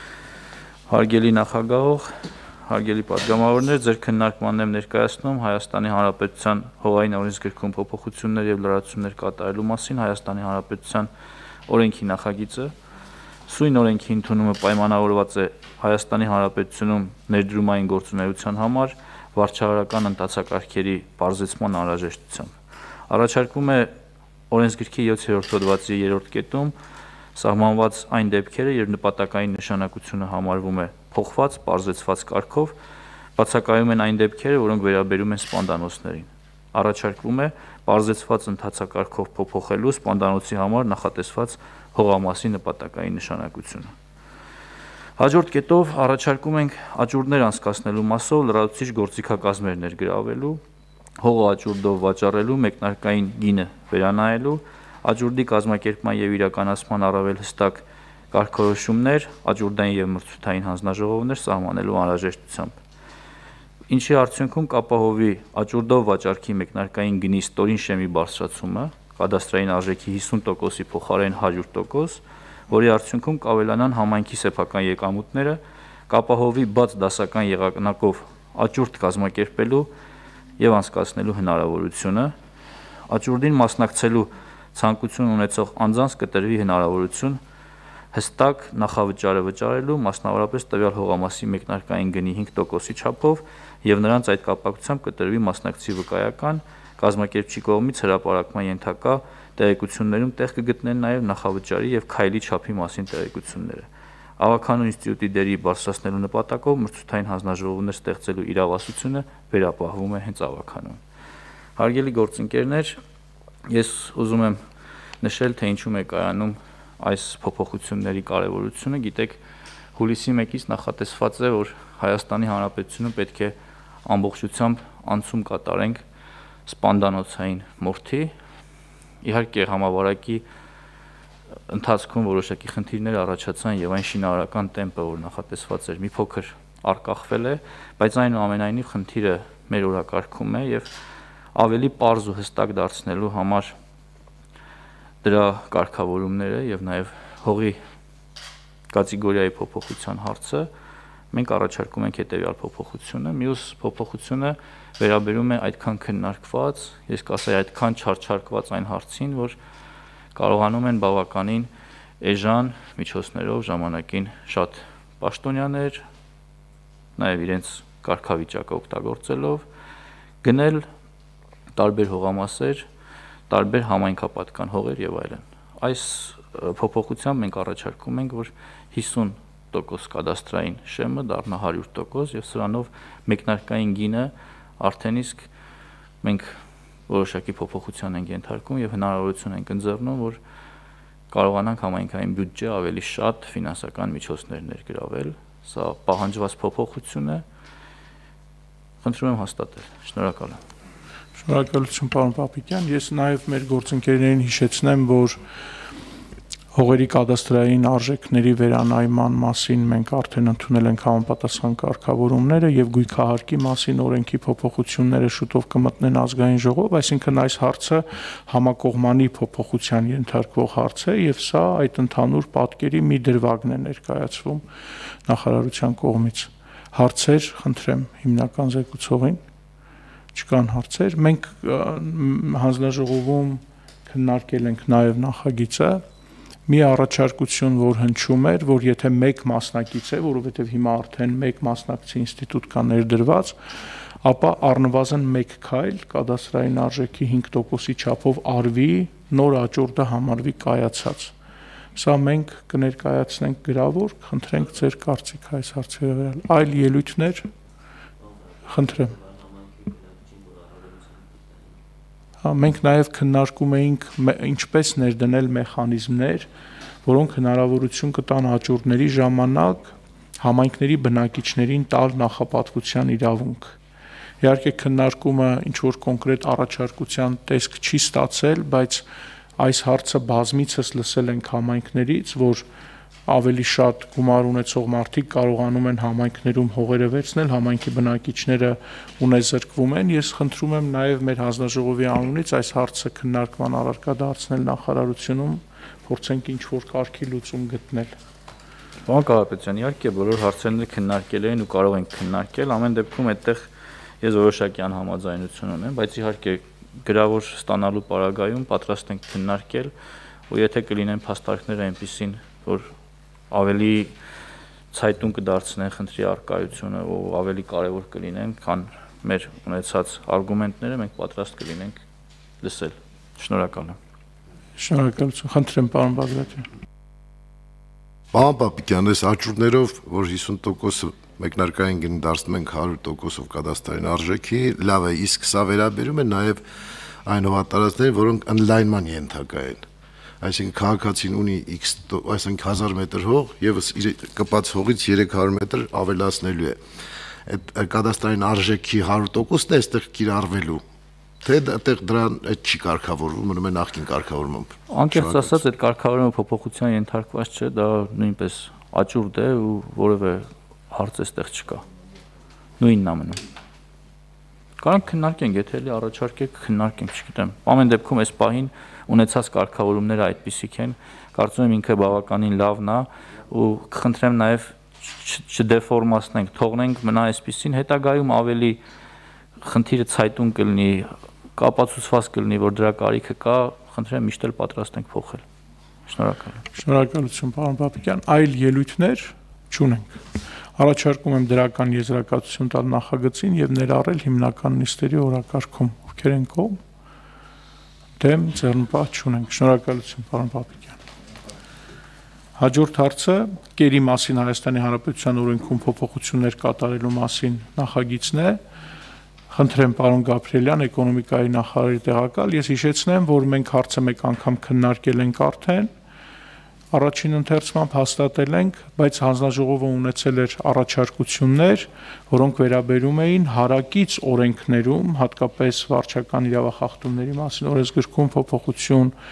հարգելի նախագահող, հարգելի պատգամավորներ, ձեր քննարկմանն եմ ներկայացնում Հայաստանի Հանրապետության հողային օրենսգրքում փոփոխություններ եւ լրացումներ կատարելու մասին Հայաստանի Հանրապետության օրենքի նախագիծը։ Սույն օրենքի ընդունումը պայմանավորված է Հայաստանի Հանրապետությունում ներդրումային գործունեության համար վարչահարական ընթացակարգերի բարձրացման անհրաժեշտությամբ։ Առաջարկում է օրենսգրքի յոթերորդ հոդվածի երրորդ կետում սահմանված այն դեպքերը, երբ նպատակային նշանակությունը համարվում է փոխված, բարձրացված կարգով, բացակայում են այն դեպքերը, որոնք վերաբերում են սպանդանոցներին։ Առաջարկվում է բարձրացված ընթացակարգով փոփոխելու սպանդանոցի համար նախատեսված հողամասի նպատակային նշանակությունը։ Հաջորդ կետով առաջարկում ենք աճուրդներ անցկացնելու մասով լրացուցիչ գործիքակազմեր ներգրավելու, հողը աճուրդով վաճառելու, մեկնարկային գինը վերանայելու, աճուրդի կազմակերպման եւ իրականացման առավել հստակ կարգորոշումներ, աճուրդային եւ մրցութային հանձնաժողովներ սահմանելու անհրաժեշտությամբ։ Ինչի արդյունքում կապահովի աճուրդով վաճառքի մեկնարկային գնի ստորին շեմի բարձրացումը, կադաստրային արժեքի հիսուն տոկոսի փոխարեն հարյուր տոկոս, որի արդյունքում կավելանան համայնքի սեփական եկամուտները, կապահովի բաց դասական եղանակով աճուրդ կազմակերպելու եւ անցկացնելու հնարավորությունը, աճուրդին մասնակցելու ցանկություն ունեցող անձանց կտրվի հնարավորություն հստակ նախավճարը վճարելու, մասնավորապես տվյալ հողամասի մեկնարկային գնի հինգ տոկոսի չափով եւ նրանց այդ կապակցությամբ կտրվի մասնակցի վկայական, կազմակերպչի կողմից հրապարակման ենթակա տեղեկություններում տեղ կգտնեն նաեւ նախավճարի եւ քայլի չափի մասին տեղեկությունները։ Ավականու ինստիտուտի դերի բարձրացնելու նպատակով մրցութային հանձնաժողովներ ստեղծելու իրավասությունը վերապահվում է հենց ավականուն։ Հարգելի գործընկերներ, ես ուզում եմ նշել, թե ինչու է կայանում այս փոփոխությունների կարևորությունը։ Գիտեք, հուլիսի մեկից նախատեսված է, որ Հայաստանի Հանրապետությունը պետք է ամբողջությամբ անցում կատարենք սպանդանոցային մորթի։ Իհարկե համավարակի ընթացքում որոշակի խնդիրներ առաջացան եւ այն շինարարական տեմպը, որ նախատեսված էր, մի փոքր արկախվել է, բայց այնուամենայնիվ խնդիրը մեր օրակարգում է եւ ավելի պարզ ու հստակ դարձնելու համար դրա կարգավորումները եւ նաեւ հողի կատեգորիայի փոփոխության հարցը մենք առաջարկում ենք հետեւյալ փոփոխությունը։ Մյուս փոփոխությունը վերաբերում է այդքան քննարկված, ես կասեի այդքան չարչարկված այն հարցին, որ կարողանում են բավականին էժան միջոցներով ժամանակին շատ պաշտոնյաներ, նաեւ իրենց կարգավիճակը օգտագործելով գնել տարբեր հողամասեր, տարբեր համայնքապատկան հողեր եւ այլն։ Այս փոփոխությամբ մենք առաջարկում ենք, որ հիսուն տոկոս կադաստրային շեմը դառնա հարյուր տոկոս եւ սրանով մեկնարկային գինը արդեն իսկ մենք որոշակի փոփոխության ենք ենթարկում եւ հնարավորություն ենք ընձեռնում, որ կարողանանք համայնքային բյուջե ավելի շատ ֆինանսական միջոցներ ներգրավել։ Սա պահանջված փոփոխություն է։ Խնդրում եմ հաստատել։ Շնորհակալ եմ։ Շնորհակալություն, պարոն Պապիկյան։ Ես նաեւ մեր գործընկերներին հիշեցնեմ, որ հողերի կադաստրային արժեքների վերանայման մասին մենք արդեն ընդունել ենք համապատասխան կարգավորումները եւ գույքահարկի մասին օրենքի փոփոխությունները շուտով կմտնեն ազգային ժողով, այսինքն այս հարցը համակողմանի փոփոխության ենթարկվող հարց է եւ սա այդ ընդհանուր պատկերի մի դրվագն է ներկայացվում նախարարության կողմից։ Հարցեր, խնդրեմ հիմնական զեկուցողին։ Չկան հարցեր։ Մենք հանձնաժողովում քննարկել ենք նաեւ նախագիծը։ Մի առաջարկություն, որ հնչում էր, որ եթե մեկ մասնակից է, որովհետև հիմա արդեն մեկ մասնակցի ինստիտուտ կա ներդրված, ապա առնվազն մեկ քայլ կադաստրային արժեքի հինգ տոկոսի չափով արվի, նոր աճուրդը համարվի կայացած։ Սա մենք կներկայացնենք գրավոր, խնդրենք ձեր կարծիքը այս հարցերի վրա։ Այլ ելույթներ, խնդրեմ։ Մենք նաև քննարկում էինք ինչպես ներդնել մեխանիզմներ, որոնք հնարավորություն կտան աճուրդների ժամանակ համայնքների բնակիչներին տալ նախապատվության իրավունք։ Իհարկե քննարկումը ինչ որ կոնկրետ առաջարկության տեսք չի ստացել, բայց այս հարցը բազմիցս լսել ենք համայնքներից, որ ավելի շատ գումար ունեցող մարդիկ կարողանում են համայնքներում հողերը վերցնել, համայնքի բնակիչները ունեզրկվում են։ Ես խնդրում եմ նաև մեր հանձնաժողովի անունից այս հարցը քննարկման առարկա դարձնել նախարարությունում, փորձենք ինչ որ կարգի լուծում գտնել։ Պարոն Կարապետյան, իհարկե բոլոր հարցերները քննարկել են ու կարող ենք քննարկել, ամեն դեպքում այդտեղ ես որոշակի անհամաձայնություն ունեմ, բայց իհարկե գրավոր ստանալու պարագայում պատրաստ ենք քննարկել ու եթե կլինեն փաստարկները այնպիսին, որ ավելի ցայտուն կդարձնեն խնդրի առկայությունը ու ավելի կարևոր կլինեն, քան մեր ունեցած արգումենտները, մենք պատրաստ կլինենք լսել։ Շնորհակալ եմ։ Շնորհակալություն, խնդրեմ պարոն Բագրատյան։ Պարոն Պապիկյան, այս աճուրդներով, որ հիսուն տոկոսը մեկնարկային գին դարձնում ենք հարյուր տոկոսով կադաստրային արժեքի, լավ է, իսկ սա վերաբերում է նաև այն հողատարածքներին, որոնք ընդլայնման ենթակա են։ Այսինքն քաղաքացին ունի X, այսինքն հազար մետր հող, եւս կպած հողից երեք հարյուր մետր ավելացնելու է։ Այդ կադաստրային արժեքի հարյուր տոկոսն է այստեղ կիրառվելու։ Թե այդտեղ դրան այդ չի կարգավորվում, մնում է նախկին կարգավորմամբ։ Անկեղծ ասած, այդ կարգավորումը փոփոխության ենթարկված չէ, դա նույնպես աճուրդ է ու որևէ հարց այստեղ չկա։ Նույնն է մնում։ Կարող քննարկենք, եթե էլի առաջարկեք, քննարկենք, չգիտեմ։ Ամեն դեպքում այս պահին ունեցած կարգավորումները այդպիսիք են, կարծում եմ ինքը բավականին լավն է ու կխնդրեմ նաև չդեֆորմացնենք, թողնենք մնա այսպիսին, հետագայում ավելի խնդիրը ցայտուն կլինի, կապացուցված կլինի, որ դրա կարիքը կա, խնդրեմ միշտ էլ պատրաստ ենք փոխել։ Շնորհակալ եմ։ Շնորհակալություն, պարոն Պապիկյան, այլ ելույթներ չունենք։ Առաջարկում եմ դրական եզրակացություն տալ նախագծին եւ ներառել հիմնական նիստերի օրակարգում, ովքեր են կողմ։ Դեմ ձեռնպահ չունենք։ Շնորհակալություն, պարոն Պապիկյան։ Հաջորդ հարցը կերի մասին Հայաստանի Հանրապետության օրենքում փոփոխություններ կատարելու մասին նախագիծն է։ Խնդրեմ պարոն Գաբրիելյան, էկոնոմիկայի նախարարի տեղակալ, ես հիշեցնեմ, որ մենք հարցը մեկ անգամ քննարկել ենք արդեն, առաջին ընթերցմամբ հաստատել ենք, բայց հանձնաժողովը ունեցել էր առաջարկություններ, որոնք վերաբերում էին հարակից օրենքներում, հատկապես վարչական իրավախախտումների մասին օրենսգրքում փոփոխություն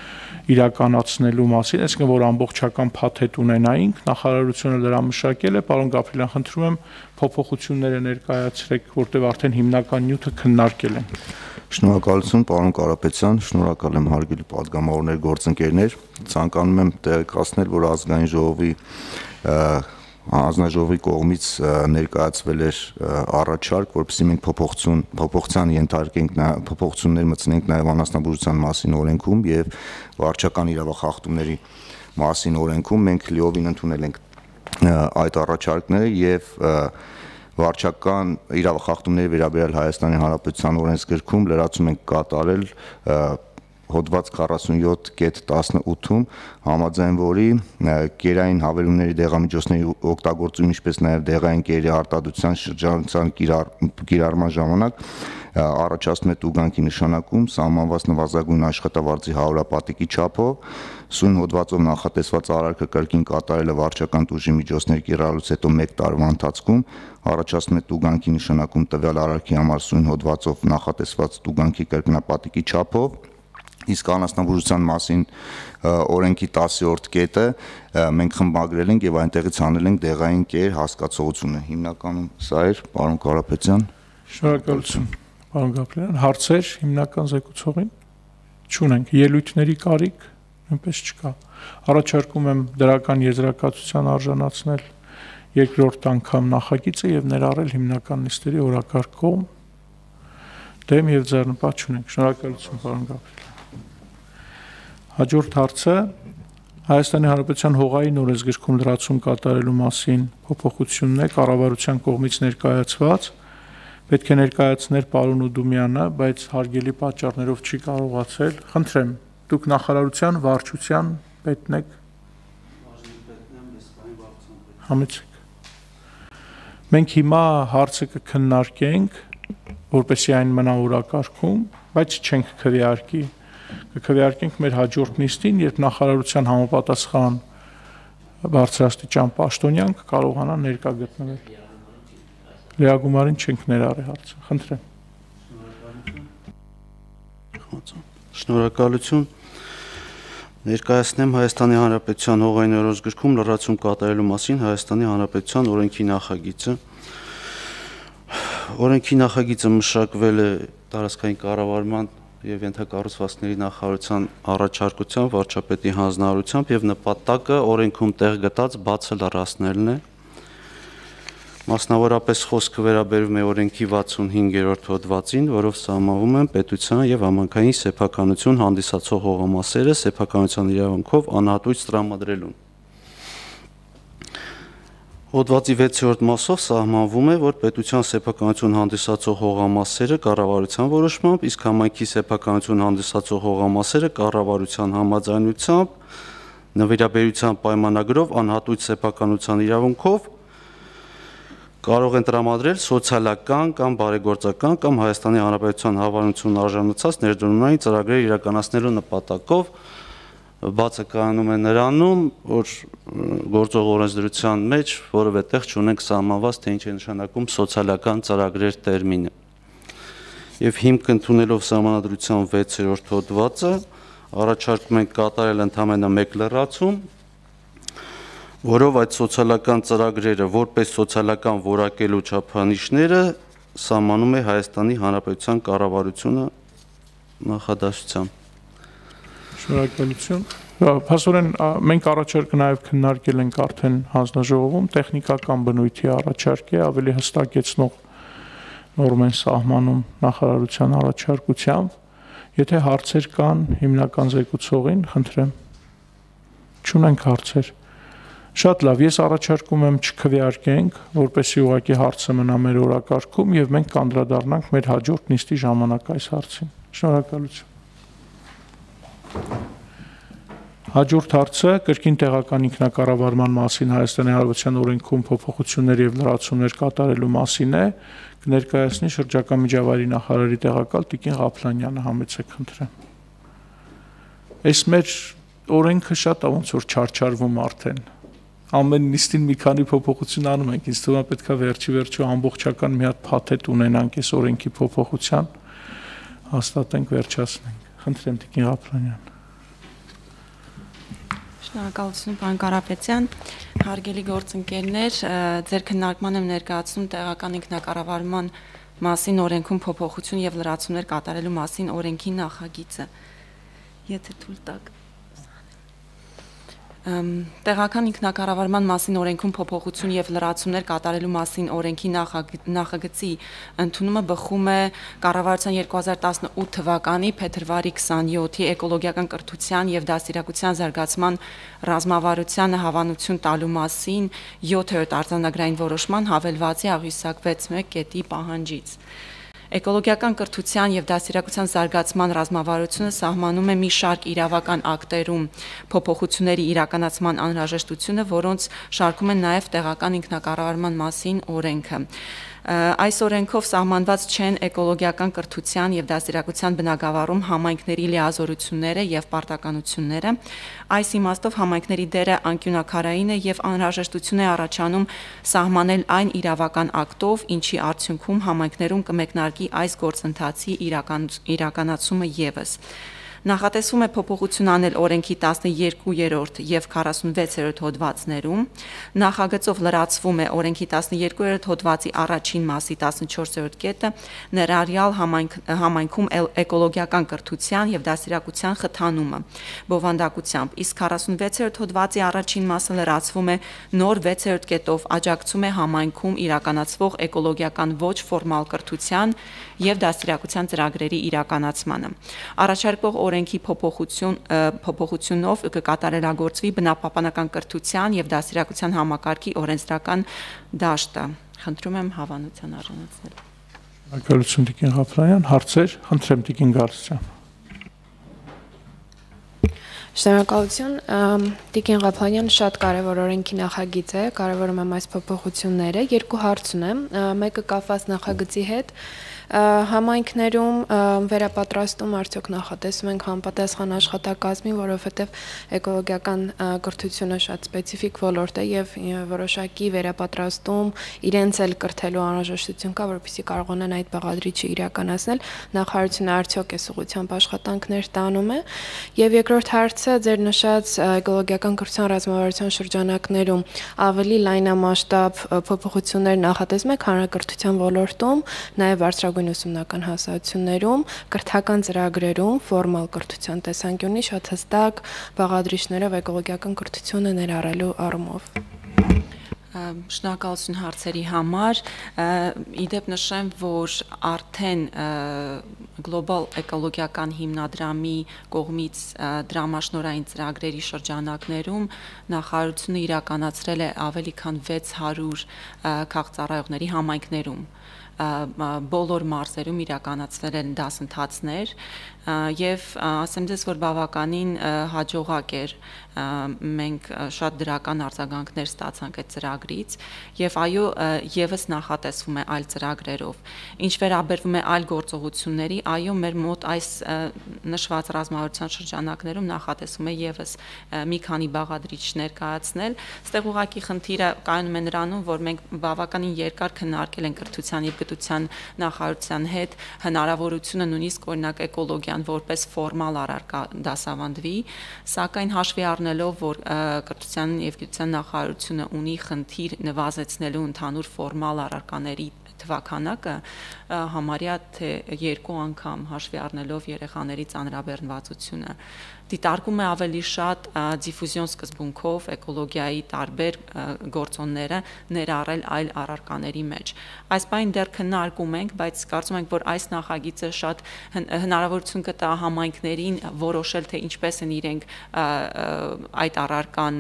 իրականացնելու մասին, այսինքն որ ամբողջական փաթեթ ունենայինք, նախարարությունը դրա մշակել է, պարոն Գաբրելյան, խնդրում եմ փոփոխությունները ներկայացրեք, որտեղ արդեն հիմնական նյութը քննարկել են։ Շնորհակալություն, պարոն Կարապետյան, շնորհակալ եմ հարգելի պատգամավորներ, գործընկերներ, ցանկանում եմ տեղեկացնել, որ ազգային ժողովի հանձնաժողովի կողմից ներկայացվել էր առաջարկ, որպեսզի մենք փոփոխություն փոփոխության ենթարկենք, փոփոխություններ մտցնենք նաև անասնաբուժության մասին օրենքում եւ վարչական իրավախախտումների մասին օրենքում մենք լիովին ընդունել ենք այդ առաջարկները եւ վարչական իրավախախտումների վերաբերյալ Հայաստանի Հանրապետության օրենսգրքում լրացում ենք կատարել հոդված քառասունյոթ կետ տասնութում համաձայն որի կերային հավելումների դեղամիջոցների օգտագործում ինչպես նաև դեղային կերի արտադրության շրջանցան կիրառման ժամանակ առաջացնում է տուգանքի նշանակում սահմանված նվազագույն աշխատավարձի հարյուրապատիկի չափով սույն հոդվածով նախատեսված արարքը կրկին կատարելը վարչական տուժի միջոցներ կիրառելուց հետո մեկ տարվա ընթացքում առաջացնում է տուգանքի նշանակում տվյալ արարքի համար սույն հոդվածով նախատեսված տուգանքի կրկնապատիկի չափով իսկ անասնաբուժության մասին օրենքի տասերորդ կետը մենք խմբագրել ենք եւ այնտեղից հանել ենք դեղային կեր հասկացողությունը հիմնականում սա էր պարոն Կարապետյան Շնորհակալություն պարոն Գաբրելյան հարցեր հիմնական զեկուցողին չունենք ելույթների կարիք նույնպես չկա առաջարկում եմ դրական եզրակացության արժանացնել երկրորդ անգամ նախագիծը եւ ներառել հիմնական նիստերի օրակարգում դեմ եւ ձեռնպատ չունենք շնորհակալություն պարոն Գաբրելյան Հաջորդ հարցը Հայաստանի Հանրապետության հողային օրենսգրքում լրացում կատարելու մասին փոփոխությունն է կառավարության կողմից ներկայացված պետք է ներկայացներ պարոն Ուդումյանը, բայց հարգելի պատճառներով չի կարողացել։ Խնդրեմ, դուք նախարարության վարչության պետն եք։ Համեցեք։ Մենք հիմա հարցը կքննարկենք, որպեսզի այն մնա օրակարգում, բայց չենք քվեարկի կքվեարկենք մեր հաջորդ նիստին, երբ նախարարության համապատասխան բարձրաստիճան պաշտոնյան կկարողանա ներկա գտնվել։ Լիագումարին չենք ներառի հարցը։ Խնդրեմ։ Շնորհակալություն։ Ներկայացնեմ Հայաստանի Հանրապետության հողային օրենսգրքում լրացում կատարելու մասին Հայաստանի Հանրապետության օրենքի նախագիծը։ Օրենքի նախագիծը մշակվել է տարածքային կառավարման եւ ենթակառուցվածքների նախարարության առաջարկությամբ վարչապետի հանձնարարությամբ եւ նպատակը օրենքում տեղ գտած բացը լրացնելն է մասնավորապես խոսքը վերաբերում է օրենքի վաթսունհինգերորդ հոդվածին, որով սահմանվում են պետության եւ համայնքային սեփականություն հանդիսացող հողամասերը սեփականության իրավունքով անհատույց տրամադրելուն Հոդվածի վեցերորդ մասով սահմանվում է, որ պետության սեփականություն հանդիսացող հողամասերը կառավարության որոշմամբ, իսկ համայնքի սեփականություն հանդիսացող հողամասերը կառավարության համաձայնությամբ, նվիրաբերության պայմանագրով անհատույց սեփականության իրավունքով կարող են տրամադրել սոցիալական կամ բարեգործական կամ Հայաստանի Հանրապետության հավանությունն արժանացած ներդրումային ծրագրեր իրականացնելու նպատակով բացը կայանում է նրանում, որ գործող օրենսդրության մեջ որևէ տեղ չունենք սահմանված, թե ինչ է նշանակում սոցիալական ծրագրեր տերմինը։ Եվ հիմք ընդունելով սահմանադրության վեցերորդ հոդվածը, առաջարկում ենք կատարել ընդամենը մեկ լրացում, որով այդ սոցիալական ծրագրերը որպես սոցիալական որակելու չափանիշները սահմանում է Հայաստանի Հանրապետության կառավարությունը նախադասությամբ։ Շնորհակալություն։ Փաստորեն մենք առաջարկը նաև քննարկել ենք արդեն հանձնաժողովում, տեխնիկական բնույթի առաջարկ է, ավելի հստակեցնող նորմ են սահմանում նախարարության առաջարկությամբ։ Եթե հարցեր կան հիմնական զեկուցողին, խնդրեմ։ Չունենք հարցեր։ Շատ լավ, ես առաջարկում եմ չքվեարկենք, որպեսզի ուղղակի հարցը մնա մեր օրակարգում եւ մենք կանդրադառնանք մեր հաջորդ նիստի ժամանակ այս հարցին։ Շնորհակալություն։ Հաջորդ հարցը կրկին տեղական ինքնակառավարման մասին Հայաստանի Հանրապետության օրենքում փոփոխություններ եւ լրացումներ կատարելու մասին է, կներկայացնի շրջակա միջավայրի նախարարի տեղակալ Տիկին Ղափլանյանը, համեցեք խնդրեմ։ Այս մեր օրենքը շատ է ոնց որ չարչարվում արդեն։ Ամեն նիստին մի քանի փոփոխություն անում ենք, ինձ թվում է պետքա վերջի վերջո ամբողջական մի հատ փաթեթ ունենանք այս օրենքի փոփոխության, հաստատենք, վերջացնենք։ Խնդրեմ Տիկին Ղափլանյան։ Շնորհակալություն, պարոն Կարապետյան, հարգելի գործընկերներ, ձեր քննարկման եմ ներկայացնում տեղական ինքնակառավարման մասին օրենքում փոփոխություն եւ լրացումներ կատարելու մասին օրենքի նախագիծը։ Եթե թույլ տաք Տեղական ինքնակառավարման մասին օրենքում փոփոխություն եւ լրացումներ կատարելու մասին օրենքի նախագծի ընդունումը բխում է կառավարության երկու հազար տասնութ թվականի փետրվարի քսանյոթի էկոլոգիական կրթության եւ դաստիարակության զարգացման ռազմավարությանը հավանություն տալու մասին յոթերորդ արձանագրային որոշման հավելվածի աղյուսակ վեց մեկ կետի պահանջից։ Էկոլոգիական կրթության եւ դաստիարակության զարգացման ռազմավարությունը սահմանում է մի շարք իրավական ակտերում փոփոխությունների իրականացման անհրաժեշտությունը, որոնց շարքում են նաեւ տեղական ինքնակառավարման մասին օրենքը։ Այս օրենքով սահմանված չեն էկոլոգիական կրթության եւ դաստիարակության բնագավառում համայնքների լիազորությունները եւ պարտականությունները։ Այս իմաստով համայնքների դերը անկյունակարային է եւ անհրաժեշտություն է առաջանում սահմանել այն իրավական ակտով, ինչի արդյունքում համայնքներում կմեկնարկի այս գործընթացի իրական, իրականացումը եւս։ Նախատեսվում է փոփոխություն անել օրենքի տասնյոթերորդ եւ քառասունվեցերորդ հոդվածներում, նախագծով լրացվում է օրենքի տասնյոթերորդ հոդվածի առաջին մասի տասնչորսերորդ կետը, ներառյալ համայնք, համայնքում էկոլոգիական կրթության եւ դաստիարակության խթանումը բովանդակությամբ, իսկ քառասունվեցերորդ հոդվածի առաջին մասը լրացվում է նոր վեցերորդ կետով աջակցում է համայնքում իրականացվող էկոլոգիական ոչ ֆորմալ կրթության եւ դաստիարակության ծրագրերի իրականացմանը։ Առաջարկվող օրենքի փոփոխություն փոփոխությունով կկատարելագործվի բնապահպանական կրթության եւ դաստիարակության համակարգի օրենսդրական դաշտը։ Խնդրում եմ հավանության արժանացնել։ Շնորհակալություն Տիկին Ղափրանյան, հարցեր, խնդրեմ Տիկին Գարսյան։ Շնորհակալություն, Տիկին Ղափանյան շատ կարևոր օրենքի նախագիծ է, կարևորում եմ այս փոփոխությունները, երկու հարց ունեմ, մեկը կապված նախագծի հետ, համայնքներում վերապատրաստում արդյոք նախատեսում ենք համապատասխան աշխատակազմի, որովհետև էկոլոգիական կրթությունը շատ սպეციფიկ ոլորտ է եւ որոշակի վերապատրաստում իրենց էլ կրթելու անհրաժեշտություն կա, որովհետեւ կարողանան այդ բաղադրիչը իրականացնել, նախարարությունը արդյոք այս ուղղությամբ աշխատանքներ տանում է։ Եվ երկրորդ հարցը ձեր նշած էկոլոգիական կրթության ռազմավարության շրջանակներում ավելի լայնամասշտաբ փոփոխություններ նախատեսում եք հանրակրթության ոլորտում, նաեւ բարձրագույն ուսումնական հասարակություններում, կրթական ծրագրերում, ֆորմալ կրթության տեսանկյունից շատ հստակ բաղադրիչներով էկոլոգիական կրթությունը ներառելու առումով։ Շնորհակալություն հարցերի համար։ Իդեպ նշեմ, որ արդեն գլոբալ էկոլոգիական հիմնադրամի կողմից դրամաշնորհային ծրագրերի շրջանակներում նախարարությունը իրականացրել է ավելի քան վեց հարյուր քաղաքծառայողների համայնքներում բոլոր մարզերում իրականացվել են դասընթացներ եւ ասեմ ձեզ, որ բավականին հաջողակ էր, մենք շատ դրական արձագանքներ ստացանք այդ ծրագրից եւ այո, եւս նախատեսվում է այլ ծրագրերով։ Ինչ վերաբերվում է այլ գործողությունների, այո, մեր մոտ այս նշված ռազմավարության շրջանակներում նախատեսվում է եւս մի քանի բաղադրիչ ներկայացնել։ Ստեղ ուղղակի խնդիրը կայանում է նրանում, որ մենք բավականին երկար քննարկել ենք կրթության եւ գիտության նախարարության հետ հնարավորությունը նույնիսկ օրինակ էկոլոգիան որպես ֆորմալ առարկա դասավանդվի, սակայն հաշվի առնելով, որ կրթության եւ գիտության նախարարությունը ունի խնդիր նվազեցնելու ընդհանուր ֆորմալ առարկաների թվականակը, համարյա թե երկու անգամ հաշվի առնելով երեխաների ծանրաբեռնվածությունը, դիտարկում է ավելի շատ դիֆուզիոն սկզբունքով էկոլոգիայի տարբեր գործոնները ներառել այլ առարկաների մեջ։ Այս բանը դեռ քննարկում ենք, բայց կարծում ենք, որ այս նախագիծը շատ հնարավորություն կտա համայնքներին որոշել, թե ինչպես են իրենք այդ առարկան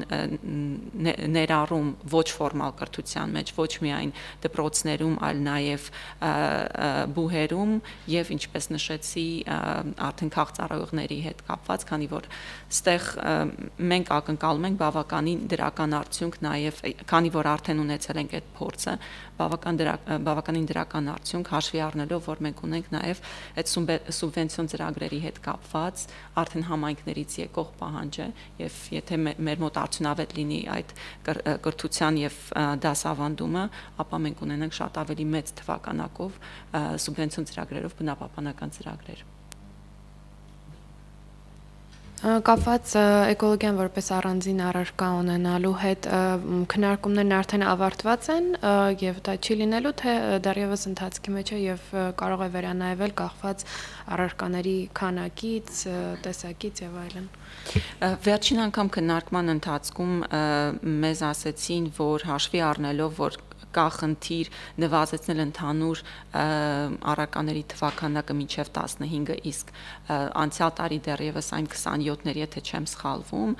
ներառում ոչ ֆորմալ կրթության մեջ, ոչ միայն դպրոցներում, այլ նաև բուհերում եւ ինչպես նշեցի, արդեն քաղաքծառայողների հետ կապված, քանի որ ստեղ մենք ակնկալում ենք բավականին դրական արդյունք նաև, քանի որ արդեն ունեցել ենք այդ փորձը, բավական բավականին դրական արդյունք հաշվի առնելով, որ մենք ունենք նաև այդ սուբվենցիոն ծրագրերի հետ կապված արդեն համայնքներից եկող պահանջը եւ եթե մեր մոտ արդյունավետ լինի այդ կրթության եւ դասավանդումը, ապա մենք ունենանք շատ ավելի մեծ թվականակով սուբվենցիոն ծրագրերով բնապահպանական ծրագրեր։ Կապված էկոլոգիան որպես առանձին առարկա ունենալու հետ քննարկումներն արդեն ավարտված են եւ դա չի լինելու թե դեռևս ընթացքի մեջ է եւ կարող է վերանայվել կախված առարկաների քանակից, տեսակից եւ այլն։ Վերջին անգամ քննարկման ընթացքում մեզ ասեցին, որ հաշվի առնելով, որ կա խնդիր նվազեցնել ընդհանուր առարկաների թվականակը մինչև տասնհինգը, իսկ անցյալ տարի դեռևս այն քսանյոթներ, եթե չեմ սխալվում,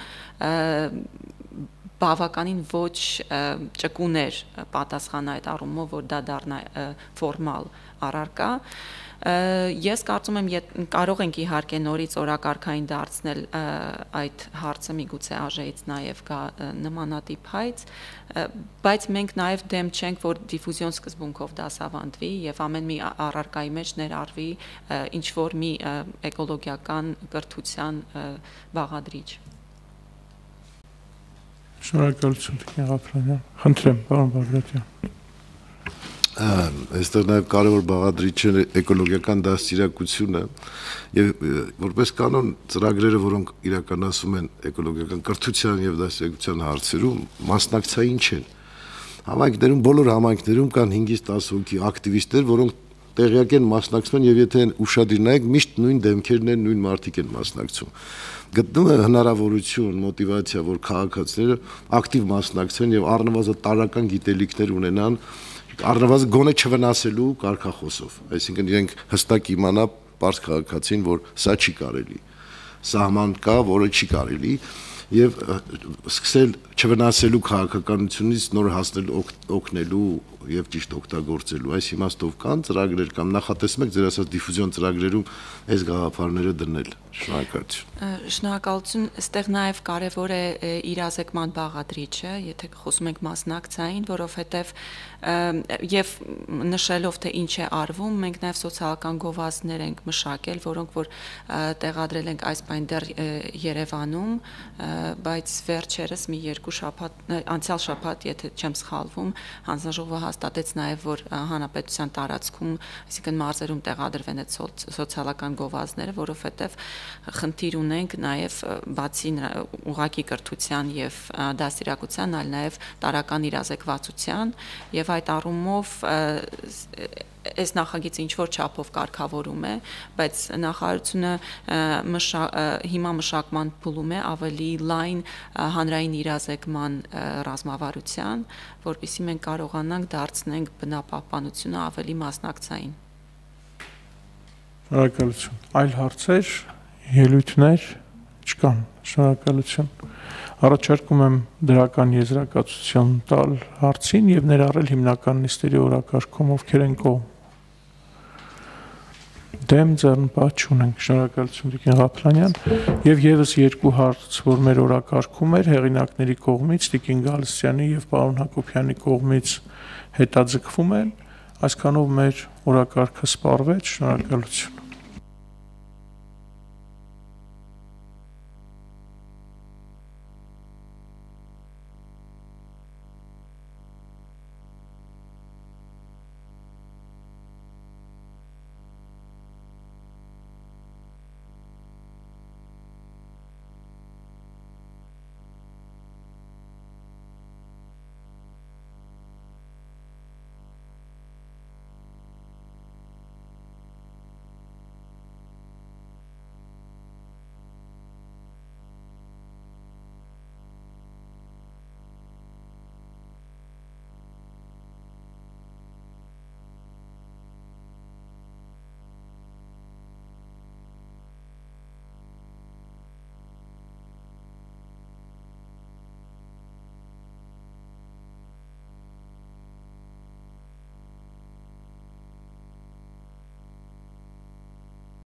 բավականին ոչ ճկուն էր պատասխանը այդ առումով, որ դա դառնա ֆորմալ առարկա։ Ես կարծում եմ, կարող ենք իհարկե նորից օրակարգային դարձնել այդ հարցը, միգուցե ԱԺ-ից նաև գա նմանատիպ հայց, բայց մենք նաև դեմ չենք, որ դիֆուզիոն սկզբունքով դասավանդվի եւ ամեն մի առարկայի մեջ ներառվի ինչ որ մի էկոլոգիական կրթության բաղադրիչ։ Շնորհակալություն, Տիկին Ղափրանյան։ Խնդրեմ, պարոն Բագրատյան։ Այստեղ նաև կարևոր բաղադրիչ է էկոլոգիական դաստիարակությունը եւ որպես կանոն ծրագրերը, որոնք իրականացում են էկոլոգիական կրթության եւ դաստիարակության հարցերում, մասնակցային չեն։ Համայնքներում, բոլոր համայնքներում կան հինգից տասը հոգի ակտիվիստներ, որոնք տեղյակ են մասնակցում են եւ եթե ուշադիր նայեք, միշտ նույն դեմքերն են, նույն մարդիկ են մասնակցում։ Գտնում է հնարավորություն, մոտիվացիա, որ քաղաքացիները ակտիվ մասնակցեն եւ առնվազն տարրական գիտելիքներ ունենան, առնվազն գոնե չվնասելու կարգախոսով, այսինքն իրենք հստակ իմանա պարզ քաղաքացին, որ սա չի կարելի, սահման կա, որը չի կարելի եւ սկսել չվնասելու քաղաքականությունից նոր հասնել օգնելու եւ ճիշտ օգտագործելու։ Այս իմաստով կան ծրագրեր կամ նախատեսում եք ձեր ասած դիֆուզիոն ծրագրերում այս գաղափարները դնել։ Շնորհակալություն։ Շնորհակալություն, այստեղ նաև կարևոր է իրազեկման բաղադրիչը, եթե խոսում ենք մասնակցային, որովհետև եւ նշելով թե ինչ է արվում, մենք նաև սոցիալական գովազդներ ենք մշակել, որոնք որ տեղադրել ենք այս բան դեռ Երևանում, բայց վերջերս մի երկու շաբաթ, անցյալ շաբաթ, եթե չեմ սխալվում, հանձնաժողովը հաստատեց նաև, որ հանրապետության տարածքում, այսինքն մարզերում տեղադրվեն այդ սոցիալական գովազդները, որովհետև խնդիր ունենք նաև բացի ուղղակի կրթության եւ դաստիարակության, այլ նաև տարրական իրազեկվածության եւ այդ առումով այս նախագիծը ինչ որ չափով կարգավորում է, բայց նախարարությունը հիմա մշակման փուլում է ավելի լայն հանրային իրազեկման ռազմավարության, որպեսզի մենք կարողանանք դարձնենք բնապահպանությունը ավելի մասնակցային։ Շնորհակալություն։ Այլ հարցեր, ելույթներ չկան։ Շնորհակալություն։ Առաջարկում եմ դրական եզրակացություն տալ հարցին եւ ներառել հիմնական նիստերի օրակարգում, ովքեր են կողմ։ Դեմ ձեռնպահ չունենք։ Շնորհակալություն Տիկին Ղափրանյան եւ եւս երկու հարց, որ մեր օրակարգում էր հեղինակների կողմից Տիկին Գալստյանի եւ պարոն Հակոբյանի կողմից հետաձգվում են, այսքանով մեր օրակարգը սպառվեց։ Շնորհակալություն։